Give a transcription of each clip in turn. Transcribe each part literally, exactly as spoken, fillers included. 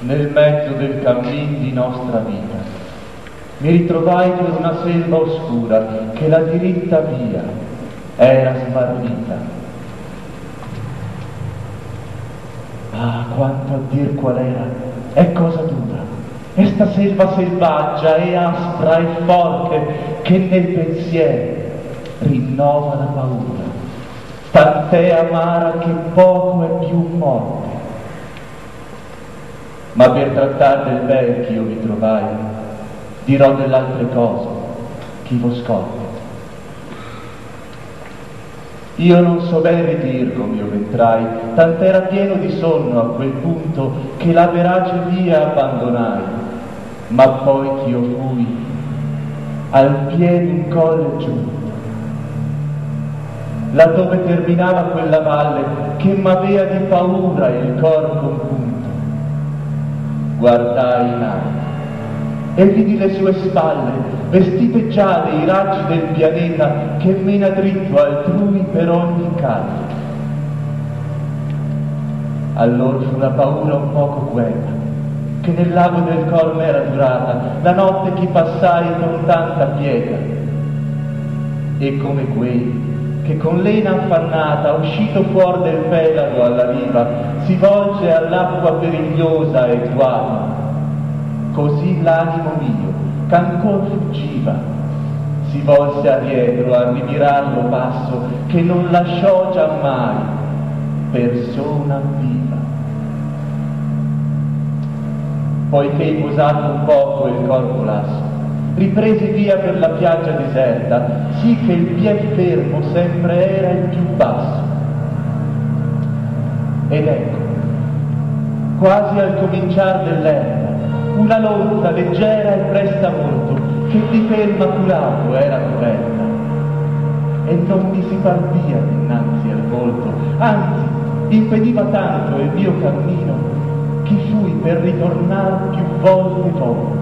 nel mezzo del cammin di nostra vita. Mi ritrovai per una selva oscura che la diritta via era smarrita. Ah, quanto a dir qual era, è cosa dura, è sta selva selvaggia e aspra e forte che nel pensiero rinnova la paura, tant'è amara che poco è più morte. Ma per trattar del bel ch'io mi trovai, dirò dell'altre cose chi vo scorte. Io non so ben ridir com'io v'entrai, tant'era pieno di sonno a quel punto che la verace via abbandonai. Ma poi ch'io fui al piede un colle giunto, laddove terminava quella valle che m'avea di paura il cor compunto. Guardai in alto e vidi le sue spalle vestite già dei raggi del pianeta che mena dritto altrui per ogni caso. Allor fu la paura un poco quella che nel lago del cor m'era durata la notte che passai con tanta pietà, e come quei che con lena affannata uscito fuor del pelagro alla riva si volge all'acqua perigliosa e guata, così l'animo mio ch'ancor fuggiva si volse a dietro a rimirar lo passo che non lasciò giammai persona viva. Poiché posato un poco il corpo lasso, ripresi via per la piaggia deserta, sì che il pied fermo sempre era il più basso. Ed ecco, quasi al cominciar dell'erba, una lonza leggera e presta molto, che di pel maculato era coperta, e non mi si pardia dinanzi al volto, anzi impediva tanto il mio cammino, che fui per ritornar più volte volte.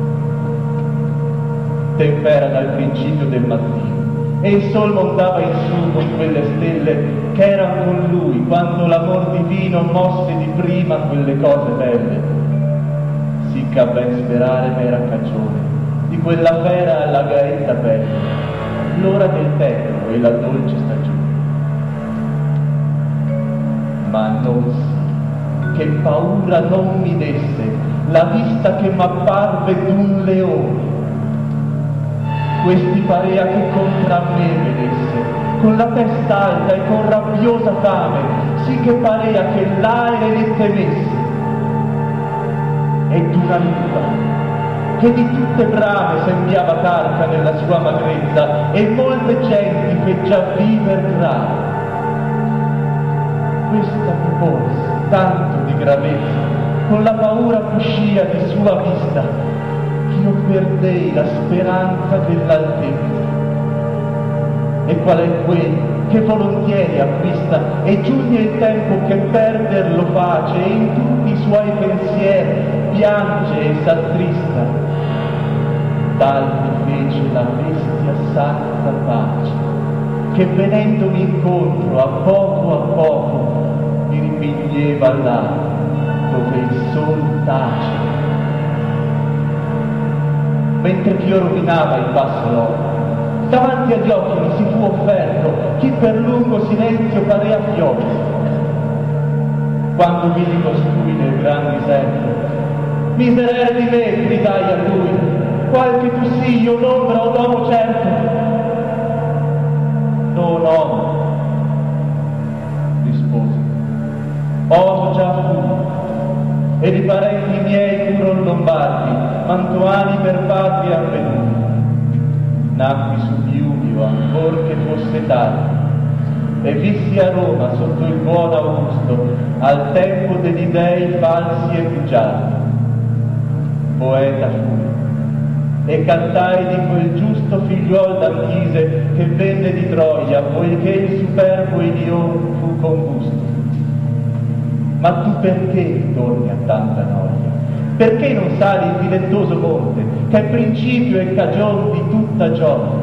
Tempera dal principio del mattino, e il sol montava in su con quelle stelle che eran con lui quando l'amor divino mosse di prima quelle cose belle. Sicché ben sperare m'era cagione di quella fera alla gaetta bella, l'ora del tempo e la dolce stagione. Ma non sì che paura non mi desse la vista che m'apparve d'un leone. Questi parea che contra me venisse, con la testa alta e con rabbiosa fame, sì che parea che l'aere ne temesse. Ed una lupa, che di tutte brame sembiava carca nella sua magrezza, e molte genti che già viver grave. Questa mi porse tanto di gravezza, con la paura fuscia di sua vista, io perdei la speranza dell'altezza. E qual è quel che volontieri acquista e giunge il tempo che perderlo face e in tutti i suoi pensieri piange e s'attrista? Tal mi fece la bestia santa pace, che venendomi incontro a poco a poco mi ripiglieva là dove il sol tace. Mentre ch'io rovinava il passo loro, davanti agli occhi mi si fu offerto chi per lungo silenzio parea fiochi. Quando vidi costui nel gran diserto, miserere di me, gridai a lui, qualche tu sii io un'ombra o uomo certo? Non uomo, rispose, oso già fu, e di parenti miei furono lombardi, mantuani per patria avvenuti. Nacqui su Biumio ancor che fosse tardi, e vissi a Roma sotto il buon Augusto, al tempo degli dei falsi e bugiardi. Poeta fui, e cantai di quel giusto figliuol d'Anchise che venne di Troia, poiché il superbo Ilion fu combusto. Ma tu perché torni a tanta noia? Perché non sali il dilettoso monte, che è principio e cagion di tutta gioia?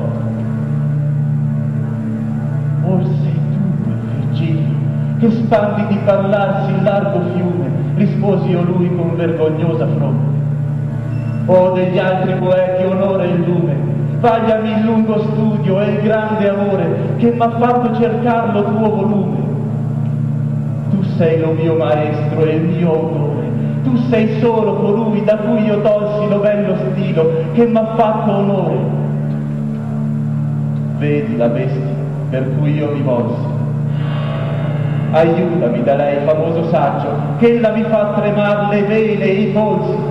Or sei tu quel Virgilio, che spandi di parlarsi il largo fiume, risposi io lui con vergognosa fronte. O degli altri poeti onore e lume, vagliami il lungo studio e il grande amore che m'ha fatto cercar lo tuo volume. Tu sei lo mio maestro e il mio autore, tu sei solo colui da cui io tolsi lo bello stilo che m'ha fatto onore. Vedi la bestia per cui io mi volsi, aiutami da lei famoso saggio, che ella mi fa tremar le vene e i polsi.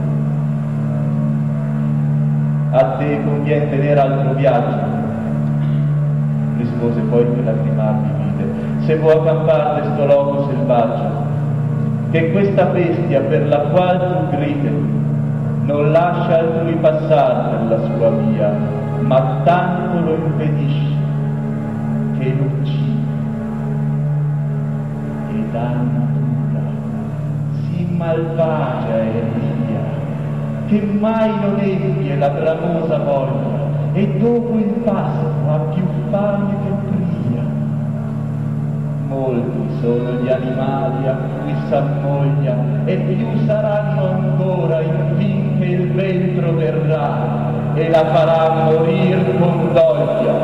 A te convien tenere altro viaggio, rispose poi per lacrimarmi vide, se vuoi accampar sto loco selvaggio, che questa bestia per la qual tu gride non lascia altrui passar per la sua via, ma tanto lo impedisce che lo uccide. E da natura sì malvagia e ria, che mai non empie la bramosa voglia, e dopo il pasto ha più fame che pria. Molti sono gli animali a cui s'ammoglia, e più saranno ancora infin che il ventro verrà, e la farà morir con doglia.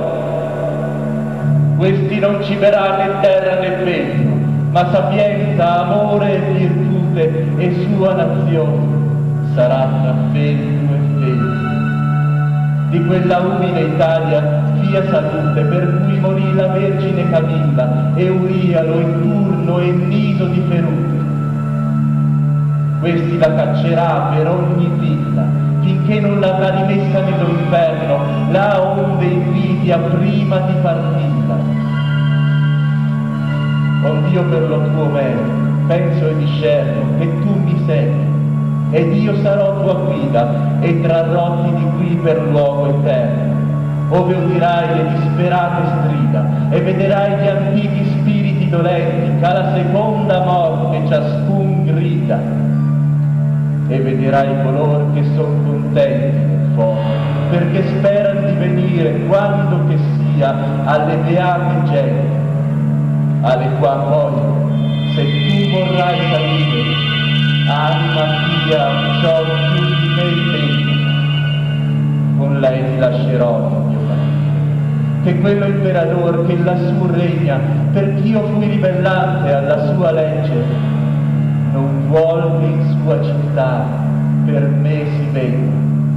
Questi non ciberà né terra né vento, ma sapienza, amore e virtute, e sua nazione sarà tra fento e fento. Di quella umile Italia fia salute, per cui morì la Vergine Camilla, e Urialo in turno e nido di ferute. Questi la caccerà per ogni villa, finché non l'avrà rimessa nell'inferno, là onde invidia prima di partilla. Ond'io per lo tuo bene penso e discerno che tu mi segui, ed io sarò tua guida e trarrotti di qui per luogo eterno, ove udirai le disperate strida e vederai gli antichi spiriti dolenti che alla seconda morte ciascun grida, e vederai color che son contenti nel fuoco, perché speran di venire quando che sia alle beate genti, alle qua poi, se tu vorrai salire, anima mia, ciò più di me intendo, con lei ti lascerò, mio marito, che quello imperador che lassù regna, perch'io fui ribellante alla sua legge, non vuol che in sua città per me si venga.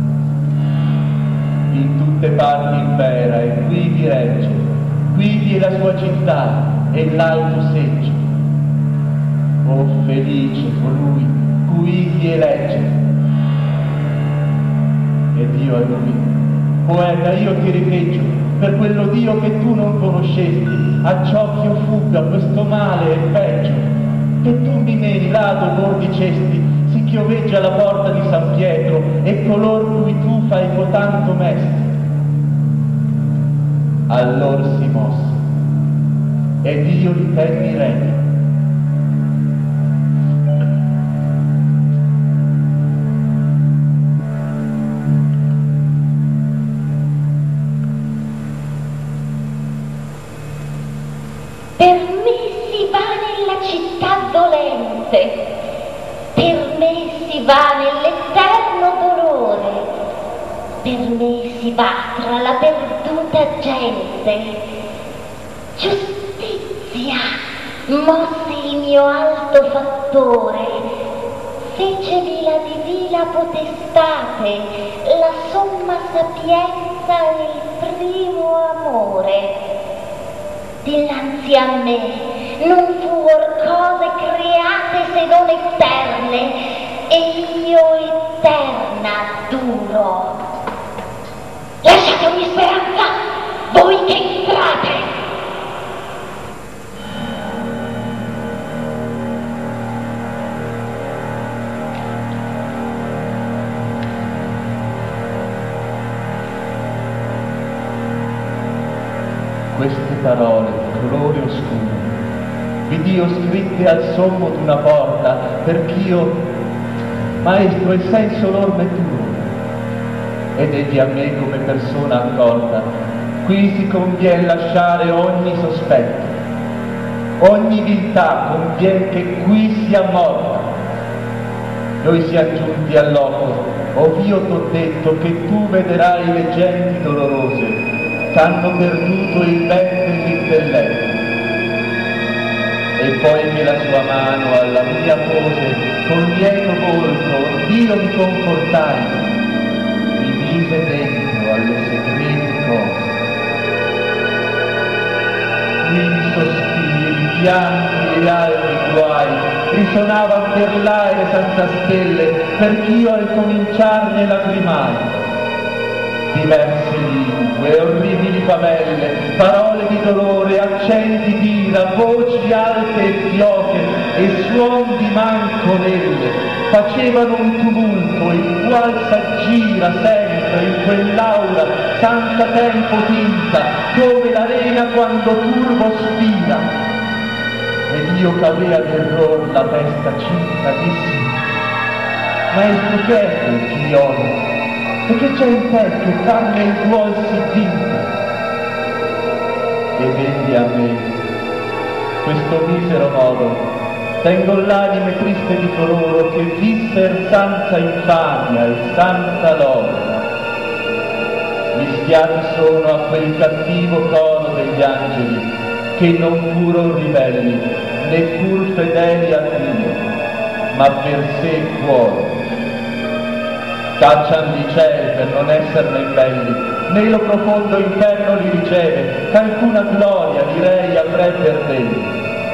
In tutte parti impera e qui vi regge, qui è la sua città e l'alto seggio. Oh felice colui cui ti elegge. Ed io a lui, poeta, io ti ripeggio, per quello Dio che tu non conoscesti, a ciò che io fugga questo male e peggio, che tu mi meni là dov'or dicesti, sì che io veggia la porta di San Pietro, e color cui tu fai cotanto mesti. Allor si mosse, ed io li tenni regni. Per me si va nella città dolente, per me si va nell'eterno dolore, per me si va tra la perduta gente. Giustizia mosse il mio alto fattore, fecevi la divina potestate, la somma sapienza e il primo amore. Dinanzi a me non fuor cose create se non eterne, e io eterna duro. Lasciate ogni speranza, voi che entrate. Queste parole di colore oscuro vi dio scritte al sommo d'una porta, perch'io, maestro, il senso lor maturo, ed egli a me come persona accorta. Qui si convien lasciare ogni sospetto, ogni viltà convien che qui sia morta. noi siamo giunti al loco, ov'io t'ho detto che tu vederai le genti dolorose, t'hanno perduto il ben dell'intelletto. E poi che la sua mano alla mia pose, con lieto volto, Dio mi confortai, mi mise dentro alle segrete cose. Quindi sospiri, pianti e altri guai, risonavano per l'aere senza stelle, perch'io al cominciarne lagrimai. Diverse lingue, orribili favelle, parole di dolore, accenti d'ira, voci alte e fioche e suon di manconelle facevano un tumulto il qual s'aggira sempre in quell'aura senza tempo tinta, come l'arena quando turbo spira. Ed io c'avea d'error la testa cinta dissi: maestro, che è quel chiglione? E che c'è in te che farne il vuol si vinta? E vedi a me, questo misero modo, tengo l'anime triste di coloro che visser senza infamia e senza lode. Mischiati sono a quel cattivo coro degli angeli, che non furono ribelli, né pur fedeli a Dio, ma per sé cuore. Caccian di ciel per non esserne belli, né lo profondo inferno li riceve, ch'alcuna gloria direi avrei per degli.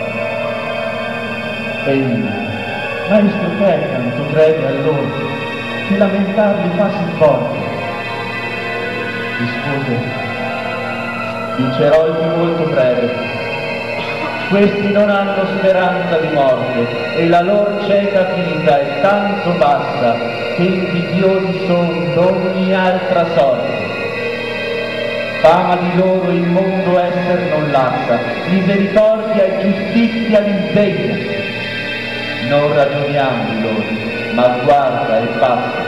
Egli, maestro, che è tanto crede a loro, che lamentarli fa sì forte? Rispose: vincerò il più molto breve. Questi non hanno speranza di morte, e la lor cieca vita è tanto bassa che invidiosi son d'ogni altra sorte. Fama di loro il mondo esser non lascia, misericordia e giustizia li sdegna. Non ragioniamo di loro, ma guarda e basta.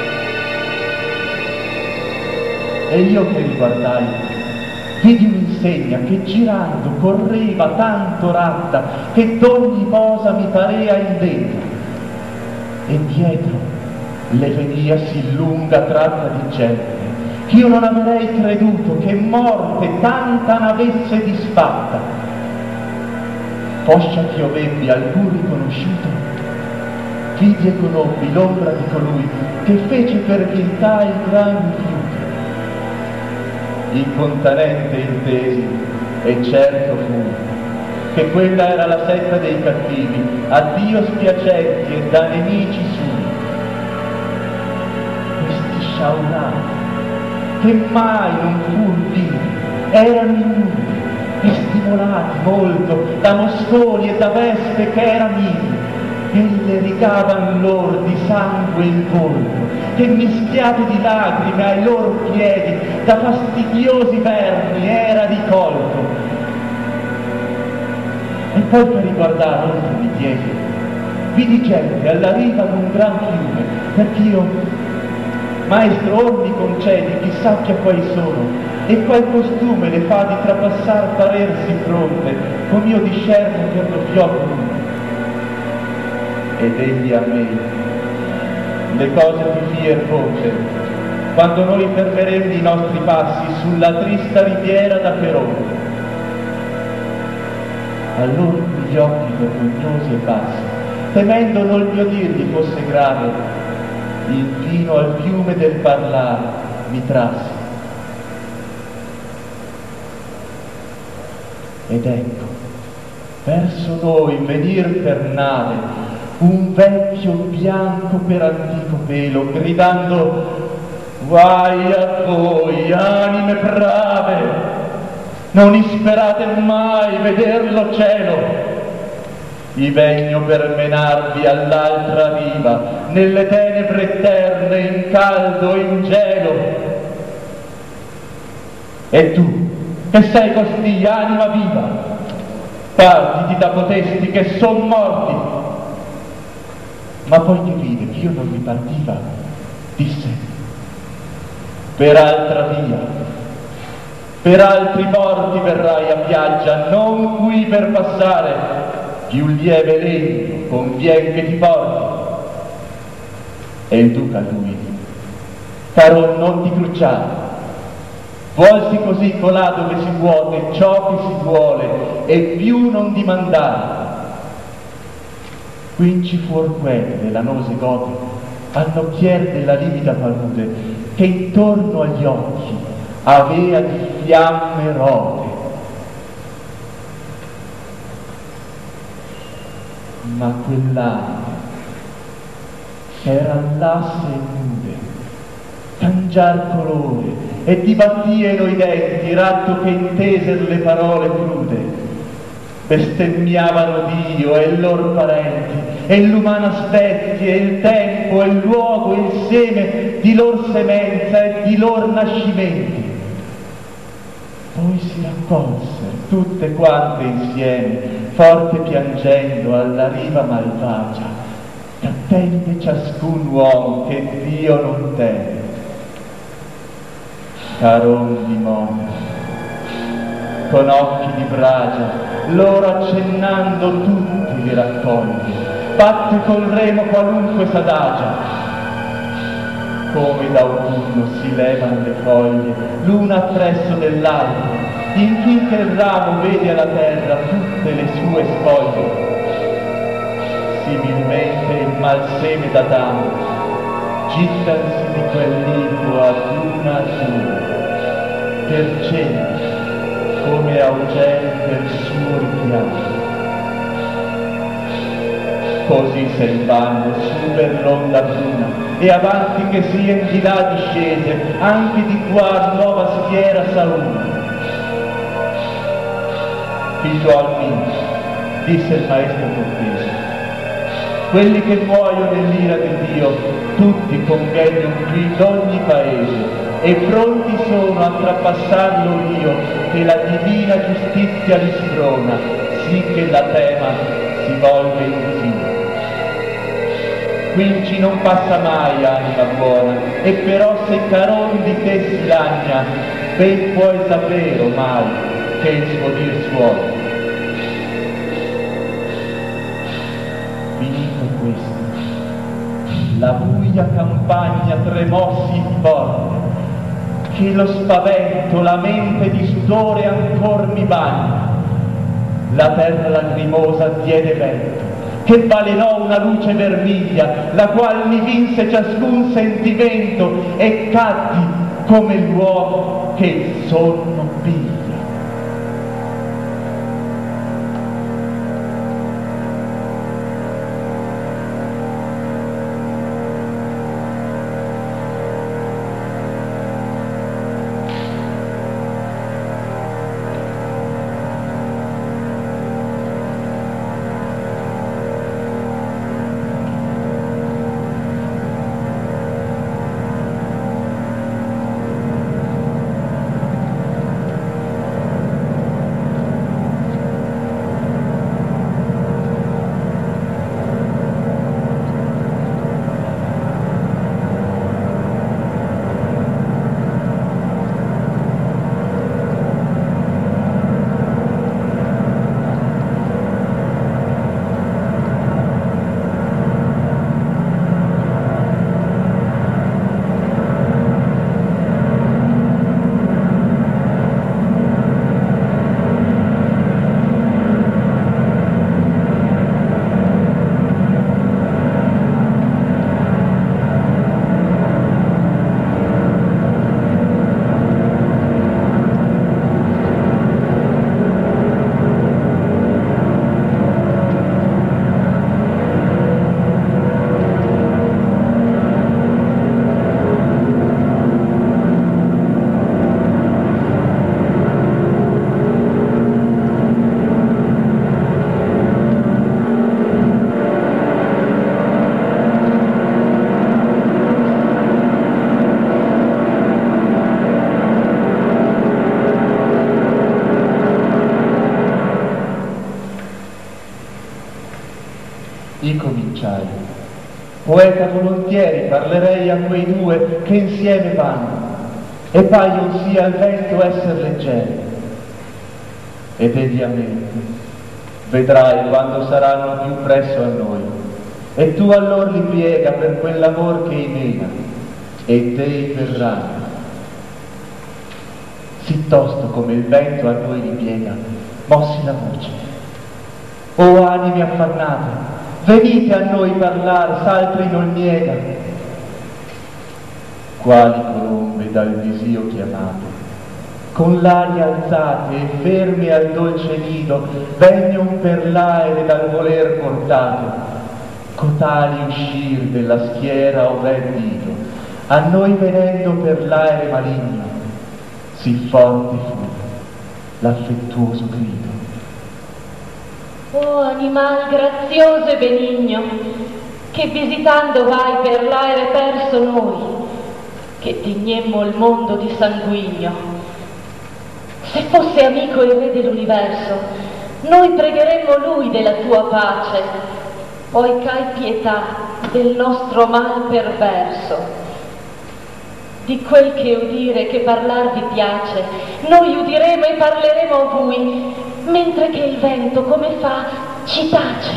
E io che riguardai, vidi un'insegna che girando correva tanto ratta che d'ogni cosa mi parea indegna, e dietro le venia sì lunga tratta di gente ch'io non avrei creduto che morte tanta n'avesse disfatta. Poscia ch'io vebbi alcun riconosciuto, vidi e conobbi l'ombra di colui che fece per viltà il gran rifiuto. Incontanente intesi, e certo fu che quella era la setta dei cattivi, a Dio spiacenti e da nemici sui. Questi sciaurati, che mai non fur vivi, erano ignudi e stimolati molto da mostoni e da vespe che erano ivi, e le ricavan lor di sangue il volto, che mischiate di lacrime ai loro piedi da fastidiosi vermi era ricolto. E poi per riguardare oltre di dietro, vidi gente alla riva d'un gran fiume, perch'io, maestro, or mi concedi chi sappia quali sono, e qual costume le fa di trapassar parersi fronte, come io discerno per lo fiocco. Ed egli a me le cose più fier voce, quando noi fermeremo i nostri passi sulla trista riviera da Perone. Allora gli occhi vergognosi e bassi, temendo non il mio dir gli fosse grave, infino al fiume del parlare mi trassi. Ed ecco, verso noi venir per nave un vecchio bianco per antico pelo, gridando: guai a voi, anime brave, non isperate mai vederlo cielo. I vegno per menarvi all'altra riva, nelle tenebre eterne, in caldo e in gelo. E tu, che sei costì, anima viva, partiti da cotesti che son morti. Ma poi che vide che io non mi partiva, disse: per altra via, per altri porti verrai a piaggia, non qui per passare, più lieve lento convien che ti porti. E il duca a lui: Caron, non ti crucciare, vuolsi così colà dove si vuole ciò che si vuole, e più non dimandare. Quinci fuor quelle le lanose gote, all'occhier della livida palude, che intorno agli occhi avea di fiamme rote. Ma quell'anima era l'asse nude, cangiar colore, e dibattieno i denti, ratto che inteser le parole crude. Bestemmiavano Dio e i lor parenti, e l'umana specie, e il tempo, e il luogo, e il seme di lor semenza e di lor nascimenti. Poi si raccolsero tutte quante insieme, forte piangendo alla riva malvagia, attende ciascun uomo che Dio non teme. Caron di Monte, con occhi di bragia, loro accennando tutti li raccoglie, batte col remo qualunque s'adagia. Come d'autunno si levano le foglie, l'una appresso dell'altra, infin che il ramo vede alla terra tutte le sue spoglie. Similmente il malseme d'Adamo, gittansi di quell'info ad una ad una, per cento, come Augel per suo richiamo. Così se il vanno su per l'onda bruna, e avanti che sien di là discese, anche di qua nuova schiera s'auna. Figlio al mio, disse il maestro cortese, quelli che muoiono nell'ira di Dio, tutti congegnon qui d'ogni paese, e pronti sono a trapassarlo io, che la divina giustizia li sprona, sì che la tema si volve infine. Quinci non passa mai, anima buona, e però se Caron di te si lagna, ben puoi sapere ormai che il suo dir suona. Finito questo, la buia campagna tremò sì forte, che lo spavento la mente di sudore ancor mi bagna. La terra lacrimosa diede vento, che balenò una luce vermiglia, la qual mi vinse ciascun sentimento, e caddi come l'uomo che il sonno piglia. Io cominciai. Poeta volontieri parlerei a quei due che insieme vanno, e paion sia al vento esser leggeri. Ed egli a me, vedrai quando saranno più presso a noi, e tu allor li piega per quell'amor che imena, e te verranno. Sì tosto come il vento a noi ripiega, mossi la voce. O anime affannate, venite a noi parlar, s'altri non niega. Quali colombe dal desio chiamate, con l'aria alzate e ferme al dolce nido, vegnon per l'aere dal voler portate, cotali uscir della schiera ove nido, a noi venendo per l'aere maligno, sì forte fu l'affettuoso grido. Oh animal grazioso e benigno, che visitando vai per l'aere perso noi, che tignemmo il mondo di sanguigno. Se fosse amico e re dell'universo, noi pregheremmo lui della tua pace, poi c'hai pietà del nostro mal perverso. Di quel che udire, che parlar vi piace, noi udiremo e parleremo a voi, mentre che il vento, come fa, ci tace.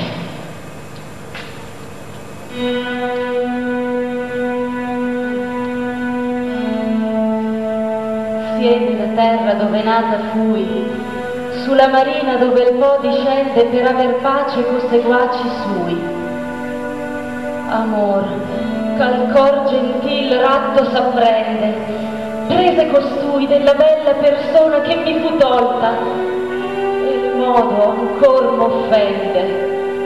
Siedi la terra dove nata fui, sulla marina dove il Po discende per aver pace co seguaci sui. Amor, ch'al cor gentil ratto s'apprende, prese costui della bella persona che mi fu tolta, e il modo ancor m'offende.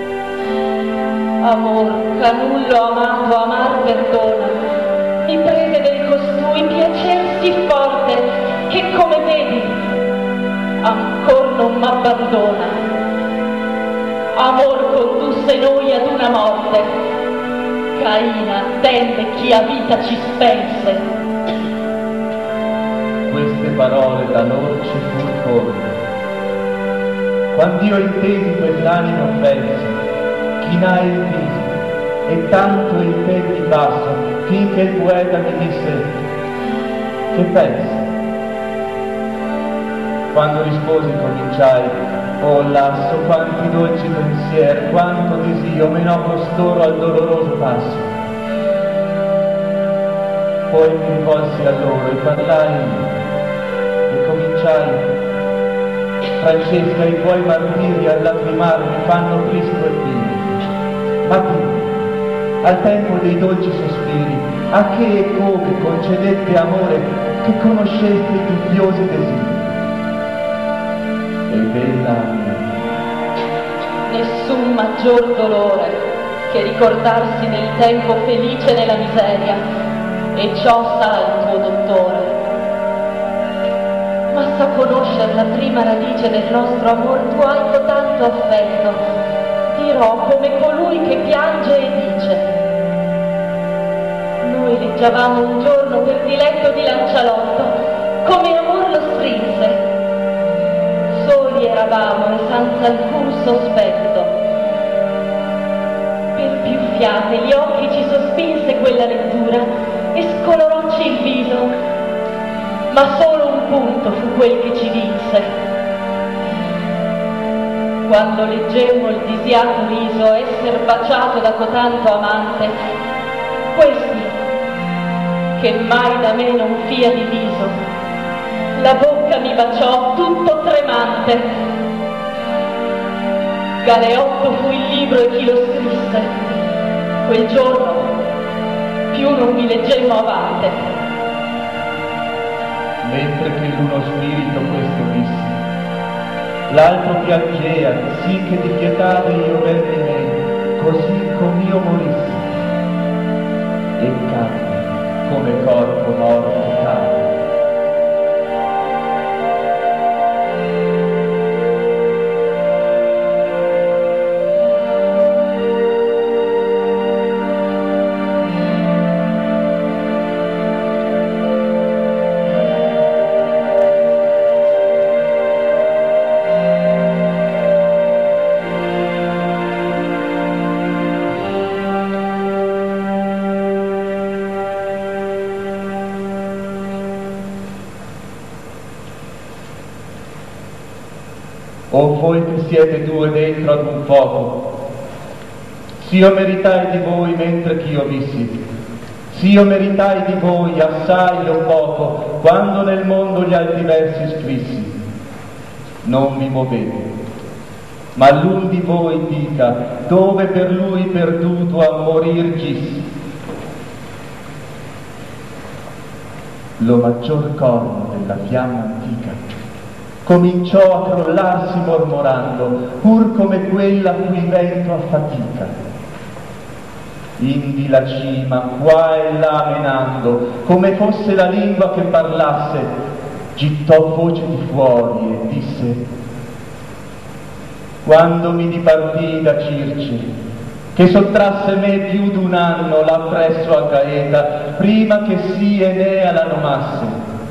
Amor, ch'a nullo amato amar perdona, mi prese del costui piacer sì forte, che come vedi ancor non m'abbandona. Amor condusse noi ad una morte, Caina tenne chi a vita ci spense. Queste parole da loro ci fur quando io intesi quell'anime offense, chinai il viso e tanto il pe di basso, finché il poeta mi disse: che pensi? Quando risposi cominciai: oh lasso, quanti dolci pensier, quanto desio menò costoro al doloroso passo. Poi mi rivolsi a loro e parlai e cominciai: Francesca, i tuoi martiri al lacrimar mi fanno tristo e vivo. Ma tu, al tempo dei dolci sospiri, a che e come concedette amore che conosceste i dubbiosi desiri? E bella mia, nessun maggior dolore che ricordarsi del tempo felice nella miseria, e ciò sa il tuo dottore. Ma sa conoscer la prima radice del nostro amor, tu hai cotanto affetto, dirò come colui che piange e dice: noi leggiavamo un giorno per diletto di Lancialotto, come amor lo strinse. Soli eravamo e senza alcun sospetto. Per più fiate gli occhi ci sospinse quella lettura e scolorocci il viso, ma solo un punto fu quel che ci vinse. Quando leggemmo il disiato riso esser baciato da cotanto amante, questi, che mai da me non fia diviso, la bocca mi baciò tutto tremante. Galeotto fu il libro e chi lo scrisse. Quel giorno più non mi leggemmo avante. Mentre che l'uno spirito questo disse, l'altro piangea, sì che di pietà io venni me, così com'io morissi. E cadde come corpo morto cade. O voi che siete due dentro ad un fuoco, s'io meritai di voi mentre ch'io vissi, s'io meritai di voi assai o poco, quando nel mondo gli alti versi scrissi. Non vi muovete, ma l'un di voi dica, dove per lui perduto a morir gissi. Lo maggior corno della fiamma antica cominciò a crollarsi mormorando, pur come quella cui vento affatica. Indi la cima, qua e là menando, come fosse la lingua che parlasse, gittò voce di fuori e disse: quando mi dipartii da Circe, che sottrasse me più d'un anno là presso a Gaeta, prima che sì Enea la nomasse,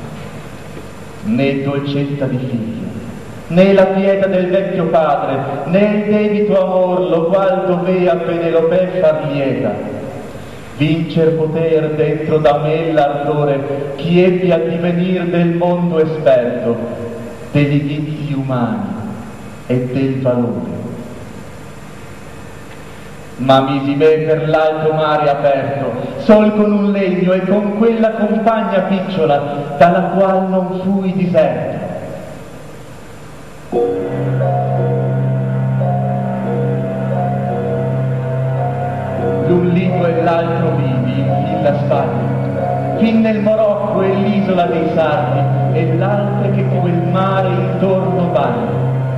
né dolcezza di figlio, né la pietà del vecchio padre, né il debito amor lo qual dovea Penelopè far lieta, vincer poter dentro da me l'ardore chi ebbi a divenir del mondo esperto, degli vizi umani e del valore. Ma misi me per l'alto mare aperto, sol con un legno e con quella compagna picciola, dalla qual non fui diserto. L'un lido e l'altro vivi in la Spagna, fin nel Morocco e l'isola dei Sardi, e l'altre che quel mare intorno bagna.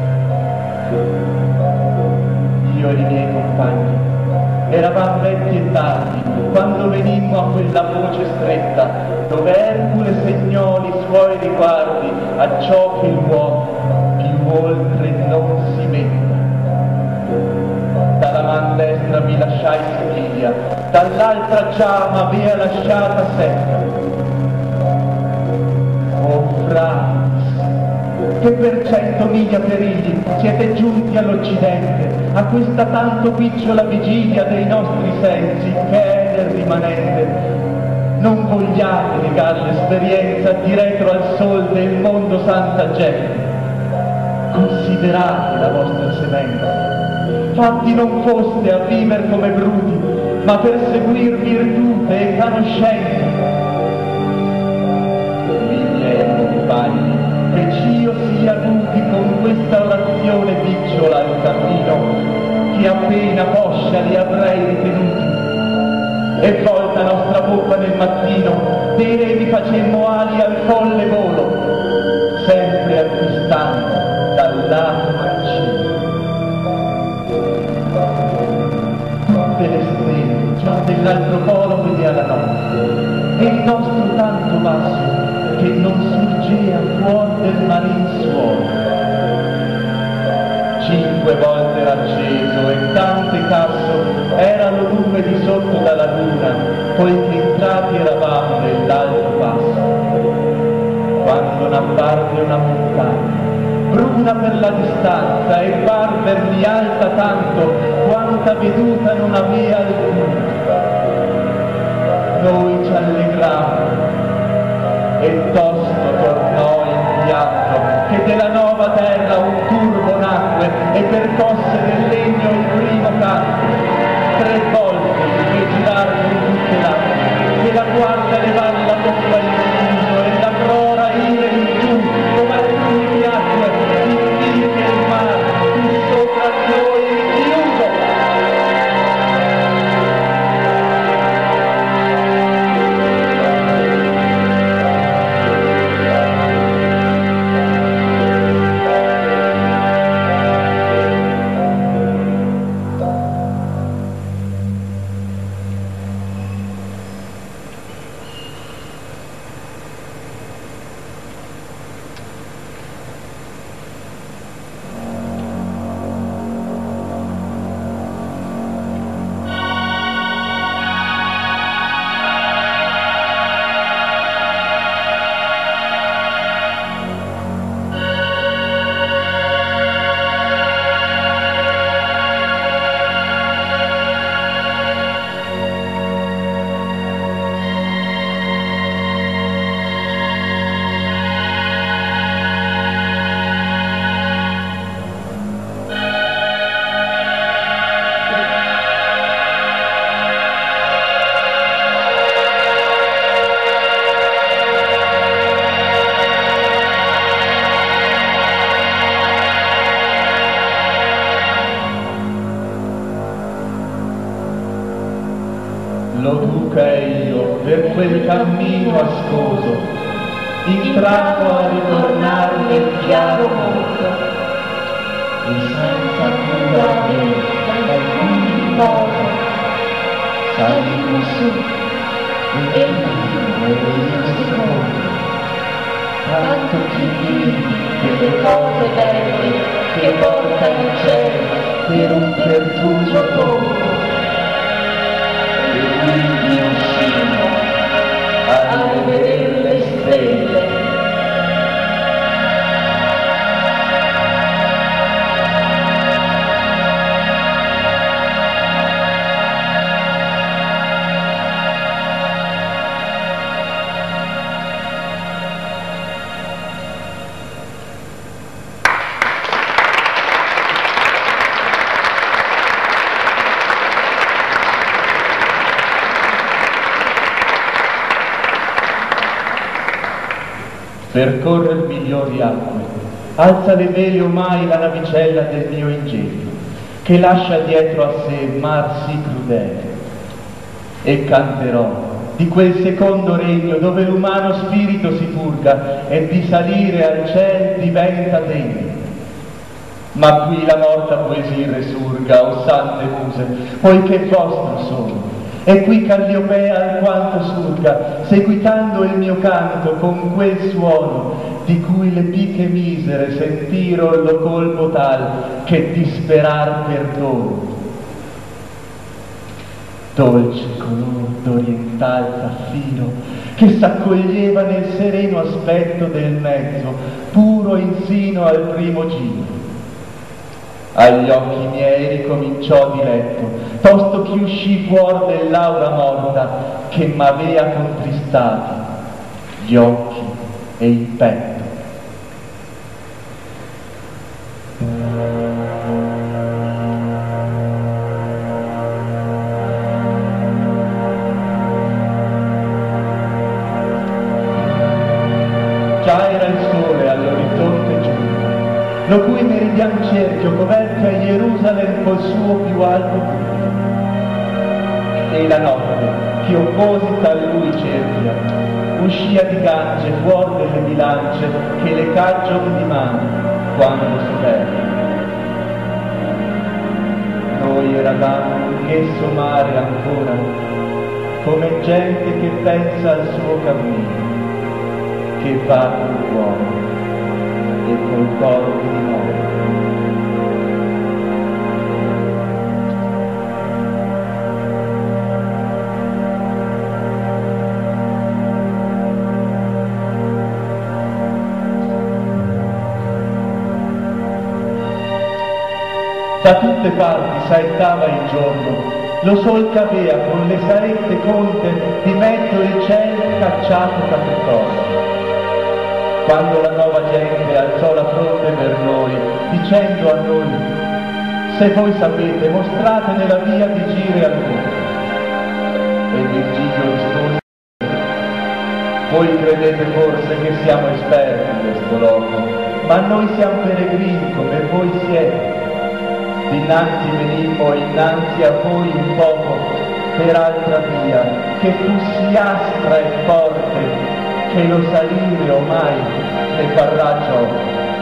Io e i miei compagni eravamo vecchi e tardi quando venimmo a quella voce stretta, dove Ercole segnò i suoi riguardi a ciò che l'uomo più oltre non si metta. Dalla man destra mi lasciai Siviglia, dall'altra già m'avea lasciata Setta. Oh fratis, che per cento miglia perigli siete giunti all'Occidente, a questa tanto picciola vigilia dei nostri sensi, che è nel rimanente. Non vogliate negar l'esperienza di retro al sol del mondo santa gente. Considerate la vostra semenza. Fatti non foste a viver come bruti, ma per seguir virtute e conoscenza. I miei compagni, che cio sia avuti con questa orazione picciola al cammino, che appena poscia li avrei ritenuti. E volta nostra bocca nel mattino, dei re vi facemmo ali al folle volo, sempre a distanza dal lato mancino. Tutte le stelle già dell'altro polo vedea la notte, e il nostro tanto basso che non surgea fuor del marin suolo. Cinque volte era acceso e tante casso era lo lume di sotto dalla luna, poiché entrati eravamo nell'alto passo. Quando n'apparve una montagna, bruna per la distanza e parverli alta tanto, quanta veduta non avea alcuna. Noi ci allegrammo, e tosto tornò in pianto, che della nuova terra un turbo nacque e percosse nel legno il primo canto. Tre volte che girar con tutte l'acque, che la guarda levar la bocca in fuso e la prora ire in giù, come a lui piacque, il che il mare fu sopra noi chiuso. lo duca e io per quel cammino ascoso, intratto a ritornare nel chiaro mondo, e senza cura dal cui riposo, salimmo su, e il primo e il secondo, tanto più vivi delle cose belle che porta il cielo per un pertugio tondo. E quindi uscimmo a rivedere le stelle. Percorre il migliori acque, alza le vele omai la navicella del mio ingegno, che lascia dietro a sé mar sì crudele. E canterò di quel secondo regno dove l'umano spirito si purga e di salire al ciel diventa degno. Ma qui la morta poesia resurga, o sante muse, poiché vostro sono. E qui Calliopea alquanto surga, seguitando il mio canto con quel suono, di cui le piche misere sentiro lo colpo tal, che disperar perdono. Dolce color d'oriental zaffiro, che s'accoglieva nel sereno aspetto del mezzo, puro insino al primo giro. Agli occhi miei ricominciò diletto, tosto che uscì fuor dell'aura morta che m'avea contristati gli occhi e il petto. Già era il sole all'orizzonte giù, lo cui meridian cerchio coverta Gerusalemme col suo più alto punto. E la notte, che opposita a lui cerchia, uscia di gange fuor delle bilance che le caggion di mano quando si perde. Noi eravamo anch'esso mare ancora, come gente che pensa al suo cammino, che va col cuore e col corpo di noi. Da tutte parti saettava il giorno, lo sol c'avea con le saette conte di mezzo il ciel cacciato capricorno. Quando la nuova gente alzò la fronte per noi, dicendo a noi: se voi sapete, mostratene la via di gire al mondo. E Virgilio rispose: voi credete forse che siamo esperti in questo loco, ma noi siamo peregrini come voi siete. Dinanzi venimmo innanzi a voi un poco per altra via, che fu sì aspra e forte, che lo salire ormai ne farrà gioco.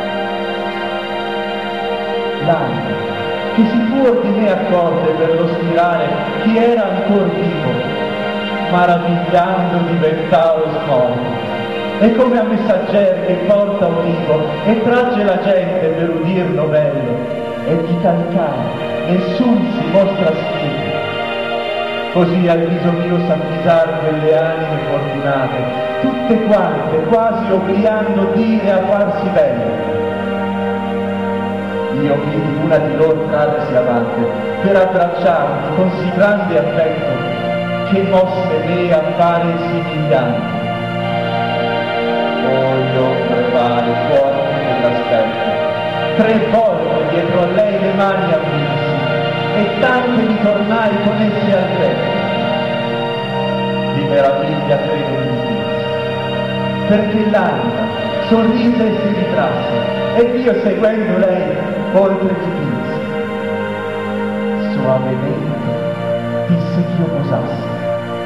L'anima, che si fu di me accorte per lo spirare chi era ancor vivo, maravigliando diventaro smorto, e come a messagger che porta udivo e tragge la gente per udir novello, e di calcare nessun si mostra schifo. Così al viso mio s'avvisar quelle anime fortunate, tutte quante quasi obliando dire a farsi bene. Io vidi una di loro trarsi avanti per abbracciarmi con sì grande affetto che mosse me a fare simigliante. Oh, io prepare forte nell'aspetto, tre volte dietro a lei le mani avvinsi, e tante mi tornai con esse al petto. Di meraviglia credo mi disse, perché l'anima sorrise e si ritrasse, ed io seguendo lei oltre dipinsi. Soavemente disse ch'io posassi,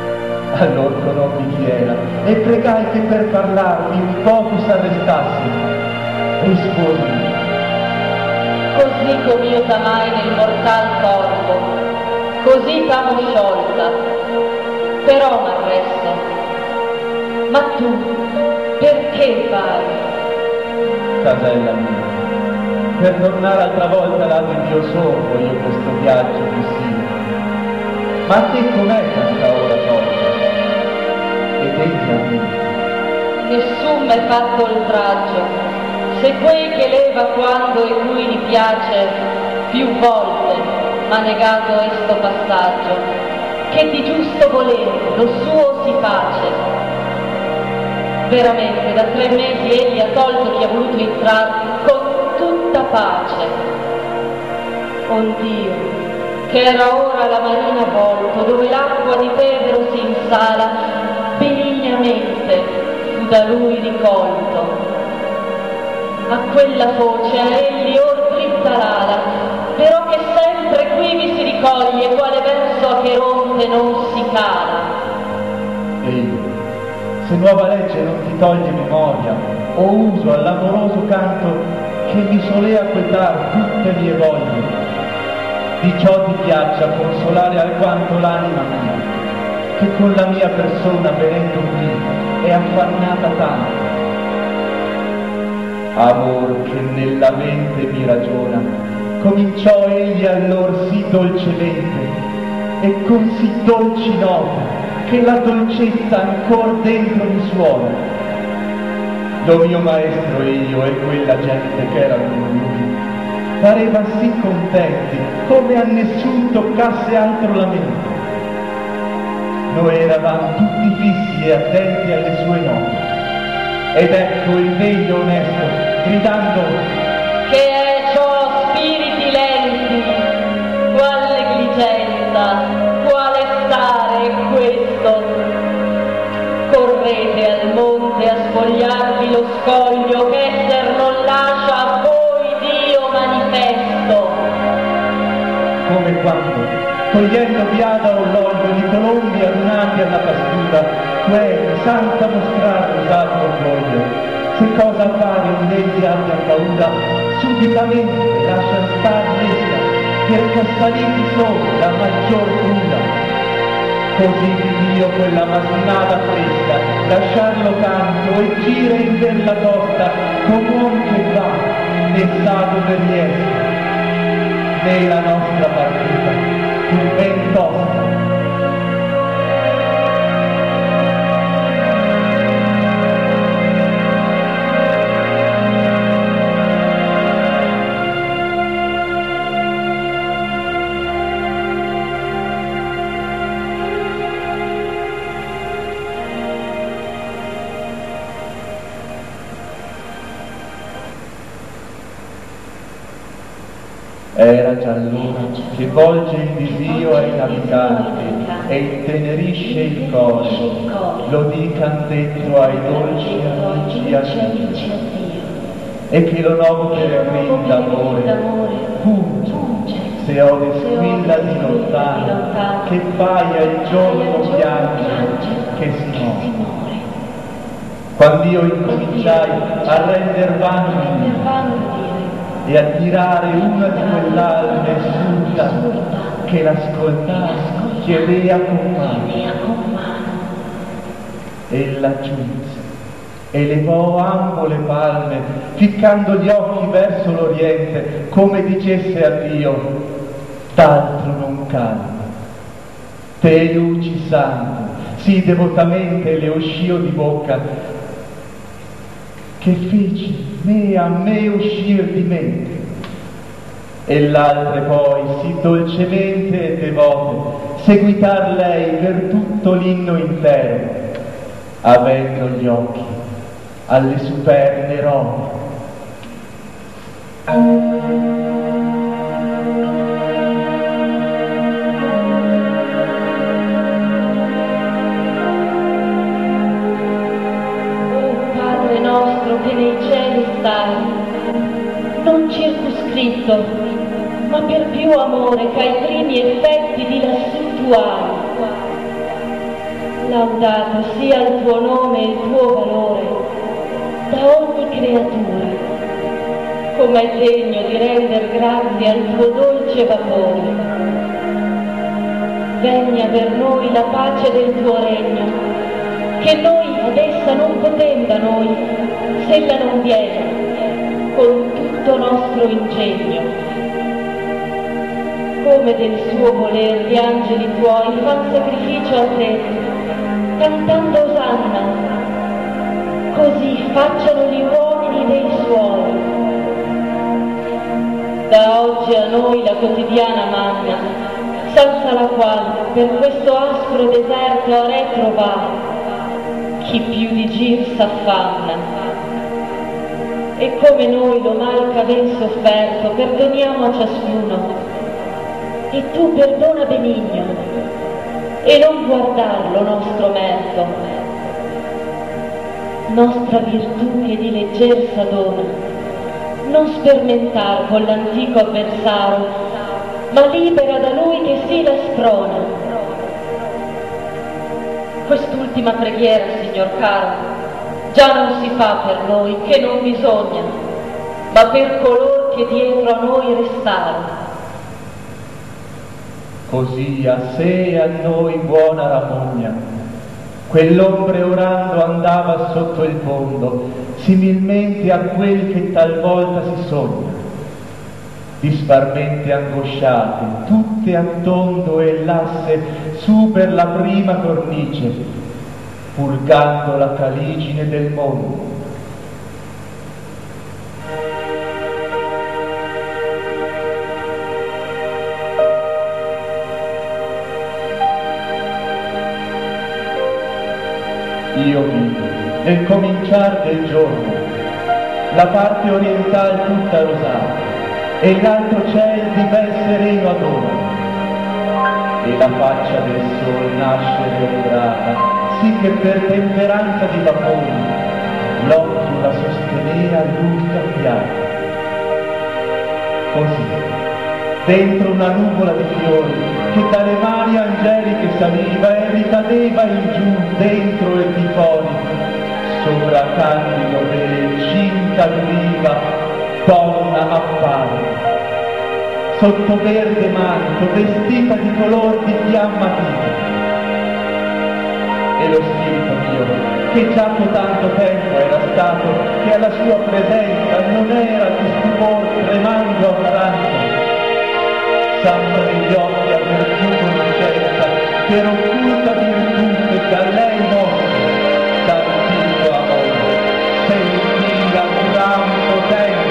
Allora conobbi chi era e pregai che per parlarmi un poco s'arrestasse. Risposi: così com'io t'amai nel mortal corpo, così t'amo sciolta, però m'arresto. Ma tu, perché vai? Casella mia, per tornare altra volta là del mio sorbo io questo viaggio dissi. Ma a te com'è questa ora tolta? Ed egli a me: Nessun m'è fatto oltraggio, se quei che leva quando e cui gli piace, più volte m'ha negato esto passaggio, che di giusto volere lo suo si face. Veramente da tre mesi egli ha tolto chi ha voluto entrar con tutta pace. Ond'io, che era ora la marina volto, dove l'acqua di Pedro si insala, benignamente fu da lui ricolto. A quella foce a egli or dritta l'ala, però che sempre qui vi si ricoglie, quale verso a Cheronte non si cala. Ehi, se nuova legge non ti toglie memoria o uso all'amoroso canto che mi solea quetar tutte mie voglie, di ciò ti piaccia consolare alquanto l'anima mia, che con la mia persona venendo qui è affannata tanto. Amor che nella mente mi ragiona, cominciò egli allor sì dolcemente e con sì dolci note che la dolcezza ancor dentro mi suona. Lo mio maestro e io e quella gente che era con lui pareva sì contenti come a nessun toccasse altro la mente. Noi eravamo tutti fissi e attenti alle sue note. Ed ecco il meglio onesto gridando: che è ciò spiriti lenti, qual negligenza, quale stare è questo? Correte al monte a spogliarvi lo scoglio, che esser non lascia a voi Dio manifesto. Come quando, togliendo biada o l'olio di colombi adunati alla pastura, quelli senza mostrare usato orgoglio, se cosa fare un egli abbia paura, subitamente lascia star l'esca, perché assaliti sono da maggior cura. Così vidi io quella mattinata fresca, lasciarlo tanto e gira in ver la costa, come uomo che va, né sa dove riesca, né la nostra partita, più ben tosta. Era già l'una che volge il disio ai naviganti e intenerisce il cuore, lo dican dentro ai dolci amici addio, e che lo nuovo peregrin d'amore punge, se ode squilla di lontano, che paia il giorno piange che si muore. Quando io incominciai a render vano il mio e a tirare una di quell'alme assurda che l'ascoltava chiedea con mano. Ella giunse e levò ambo le palme, ficcando gli occhi verso l'oriente, come dicesse a Dio: d'altro non calma. Te luci santo, sì devotamente le uscìo di bocca, che feci me a me uscir di mente, e l'altre poi sì dolcemente e devote seguitar lei per tutto l'inno intero, avendo gli occhi alle superne robe. Che nei cieli stai, non circoscritto, ma per più amore che ai primi effetti di lassù tu hai. laudato sia il tuo nome e il tuo valore da ogni creatura, come è degno di render grazie al tuo dolce vapore. Vegna per noi la pace del tuo regno, che noi ad essa non potem da noi, se ella non viene con tutto nostro ingegno. Come del suo voler gli angeli tuoi fan sacrificio a te, cantando osanna, così facciano gli uomini dei suoi. Da oggi a noi la quotidiana manna, senza la quale per questo aspro deserto a retro va, chi più di gir s'affanna. E come noi lo mal ch'aven sofferto, perdoniamo a ciascuno, e tu perdona benigno, e non guardar lo nostro merito, nostra virtù che di legger s'adona, non spermentar con l'antico avversario, ma libera da lui che si la sprona. Quest'ultima preghiera, signor caro, già non si fa per noi, che non bisogna, ma per color che dietro a noi restarono. Così a sé e a noi buona Ramogna, quell'ombre orando andava sotto il fondo, similmente a quel che talvolta si sogna. Disparmente angosciate, tutte a tondo e l'asse su per la prima cornice, purgando la caligine del mondo. Io vivo nel cominciar del giorno, la parte orientale tutta rosata, e l'altro ciel di bel sereno adorno, e la faccia del sol nasce ombrata, sì che per temperanza di vapori l'occhio la sostenea l'ultima pianta. Così, dentro una nuvola di fiori, che dalle mani angeliche saliva e ricadeva in giù dentro e di fuori, sopra candido vele cinta d'oliva, donna appare, sotto verde manto, vestita di color di fiamma viva. E lo spirito mio, che già per tanto tempo era stato, che alla sua presenza non era di stupor tremando affranto, santo negli occhi a per più conoscenza, per occulta virtù che da lei mostra, d'antico amore, sentiva gran potenza.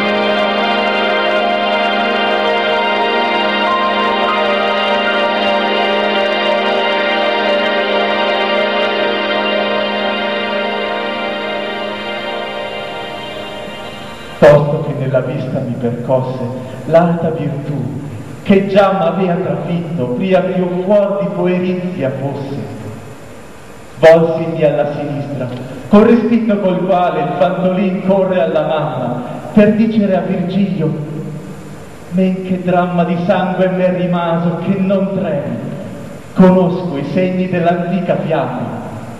Posto che nella vista mi percosse l'alta virtù, che già m'avea trafitto, pria che io fuor di poerizia fosse, volsimi alla sinistra, con respitto col quale il fantolin corre alla mamma, per dicere a Virgilio: men che dramma di sangue m'è rimaso, che non tremi, conosco i segni dell'antica fiamma.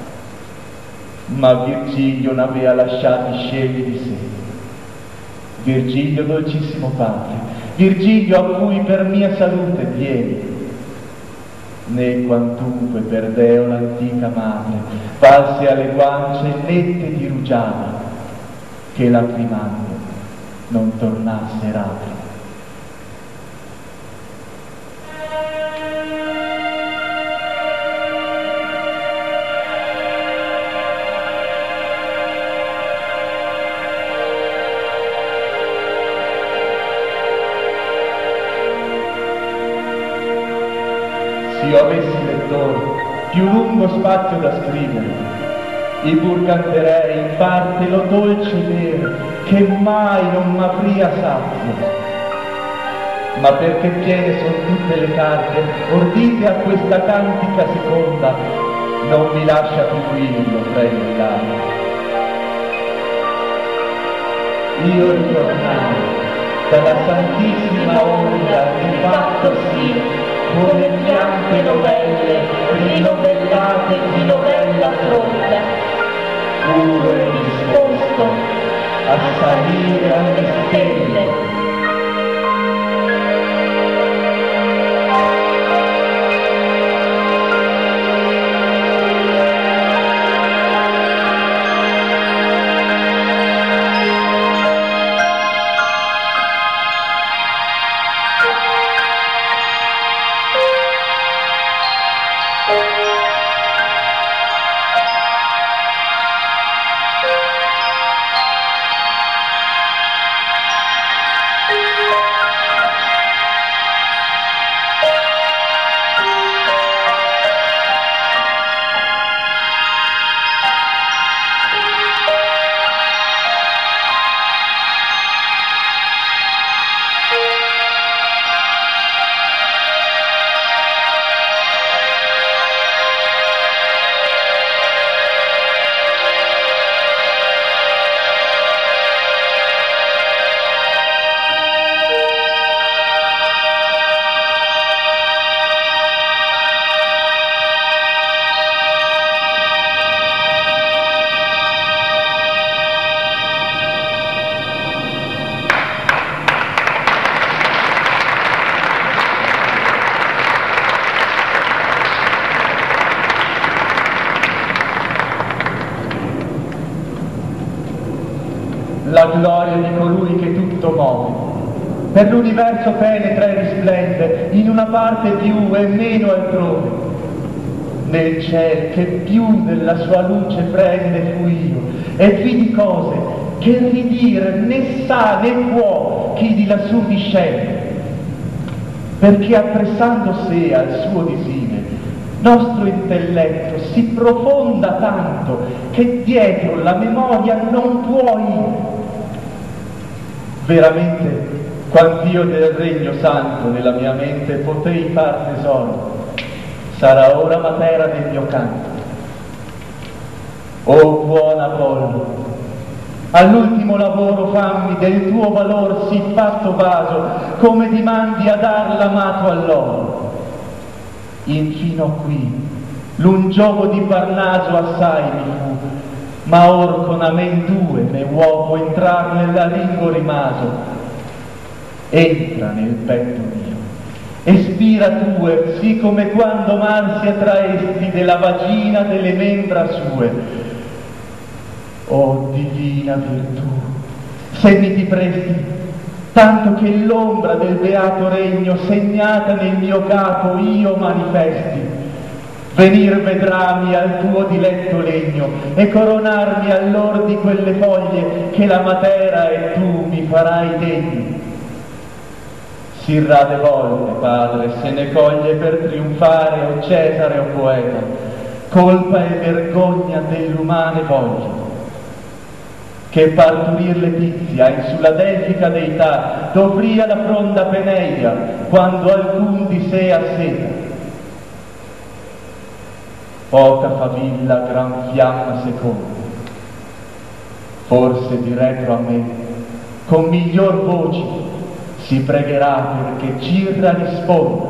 Ma Virgilio n'avea lasciati scegli di sé. Virgilio dolcissimo padre, Virgilio a cui per mia salute vieni, né quantunque perdeo l'antica madre, valse alle guance nette di rugiada, che lacrimando non tornasse rata. Io avessi lettore più lungo spazio da scrivere, i pur canterei in parte lo dolce vero che mai non m'apria sazio, ma perché piene son tutte le carte ordite a questa cantica seconda, non mi lascia fruirlo, prego il lato. Io ritornai dalla santissima onda di fatto sì, come bianche novelle, rinovellate di novella pronta, puro e disposto a salire alle stelle. La gloria di colui che tutto muove, per l'universo penetra e risplende, in una parte più e meno altrove. Nel ciel che più della sua luce prende fui io, e vidi cose che ridire né sa né può chi di lassù discende, perché appressando sé al suo disime, nostro intelletto si profonda tanto che dietro la memoria non può ir. Veramente, quand'io del regno santo nella mia mente potei far tesoro, sarà ora matera del mio canto. O buon Apollo, all'ultimo lavoro fammi del tuo valor sì fatto vaso, come dimandi a dar l'amato all'oro. Infino qui, l'un giovo di Parnaso assai mi fu, ma or con amen due me uovo entrar nella ringo rimaso. Entra nel petto mio, e spira tue, sì come quando m'ansia traesti della vagina delle membra sue. O divina virtù, se mi ti presti, tanto che l'ombra del beato regno segnata nel mio capo io manifesti, venir vedrami al tuo diletto legno e coronarmi allor di quelle foglie che la matera e tu mi farai degni. Sì rade volte, padre, se ne coglie per trionfare o Cesare o poeta, colpa e vergogna dell'umane voglia, che parturir letizia in sulla delfica deità dovria la fronda Peneia quando alcun di sé ha seta. Poca favilla gran fiamma seconda, forse diretro a me con miglior voce si pregherà perché Cirra risponda.